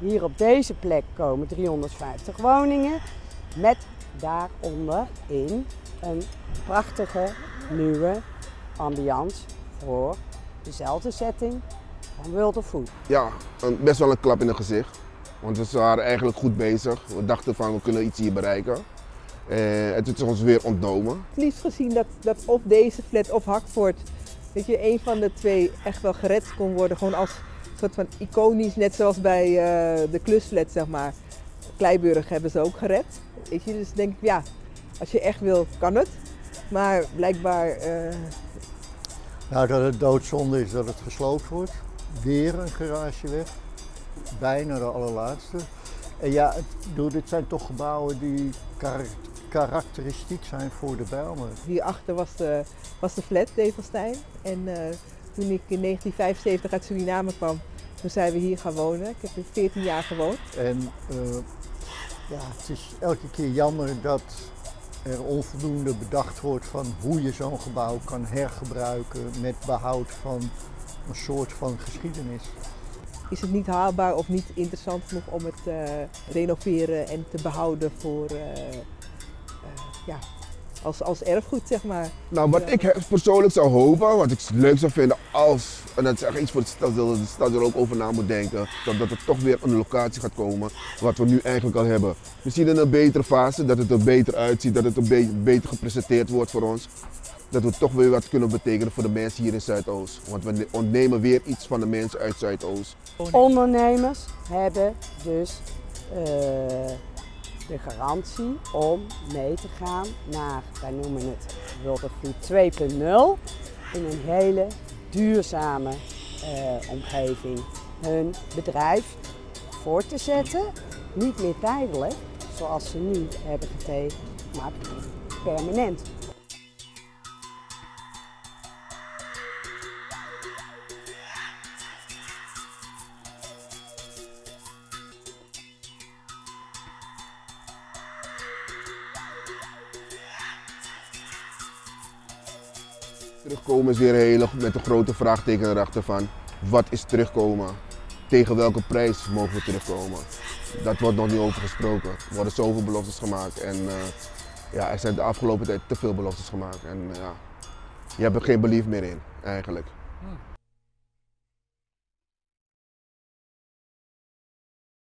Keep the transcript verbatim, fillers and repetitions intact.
Hier op deze plek komen driehonderdvijftig woningen met daaronder in een prachtige nieuwe ambiance voor dezelfde setting van World of Food. Ja, een, best wel een klap in het gezicht. Want we waren eigenlijk goed bezig. We dachten van we kunnen iets hier bereiken. En het is ons weer ontnomen. Het liefst gezien dat, dat of deze flat of Hackfort, weet je, een van de twee echt wel gered kon worden. Gewoon als soort van iconisch, net zoals bij uh, de klusflat, zeg maar. Kleiburg hebben ze ook gered. Weet je, dus denk ik, ja, als je echt wil, kan het. Maar blijkbaar... Uh... Nou, dat het doodzonde is dat het gesloopt wordt. Weer een garageweg. Bijna de allerlaatste. En ja, het, dit zijn toch gebouwen die karakteristiek zijn voor de Bijlmer. Hierachter was de, was de flat, Develstein. En uh, toen ik in negentien vijfenzeventig uit Suriname kwam, toen zijn we hier gaan wonen. Ik heb hier veertien jaar gewoond. En uh, ja, het is elke keer jammer dat er onvoldoende bedacht wordt van hoe je zo'n gebouw kan hergebruiken met behoud van een soort van geschiedenis. Is het niet haalbaar of niet interessant genoeg om het uh, renoveren en te behouden voor, uh, uh, ja, als, als erfgoed, zeg maar. Nou, wat ja. ik persoonlijk zou hopen, wat ik leuk zou vinden als, en dat is echt iets voor de stad, dat de stad er ook over na moet denken, dat, dat er toch weer een locatie gaat komen, wat we nu eigenlijk al hebben. Misschien in een betere fase, dat het er beter uitziet, dat het een be beter gepresenteerd wordt voor ons. Dat we toch weer wat kunnen betekenen voor de mensen hier in Zuidoost. Want we ontnemen weer iets van de mensen uit Zuidoost. Ondernemers hebben dus uh, de garantie om mee te gaan naar, wij noemen het World of Food twee punt nul, in een hele duurzame uh, omgeving. Hun bedrijf voor te zetten, niet meer tijdelijk, zoals ze nu hebben getekend, maar permanent. Terugkomen is weer heel met een grote vraagteken erachter van wat is terugkomen? Tegen welke prijs mogen we terugkomen? Dat wordt nog niet over gesproken. Er worden zoveel beloftes gemaakt en uh, ja, er zijn de afgelopen tijd te veel beloftes gemaakt en uh, ja, je hebt er geen belief meer in eigenlijk.